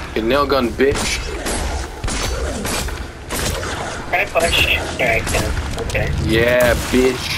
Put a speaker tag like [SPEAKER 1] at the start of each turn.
[SPEAKER 1] Get nail gun, bitch.
[SPEAKER 2] Can I push? Yeah, I can. Okay.
[SPEAKER 1] Yeah, bitch.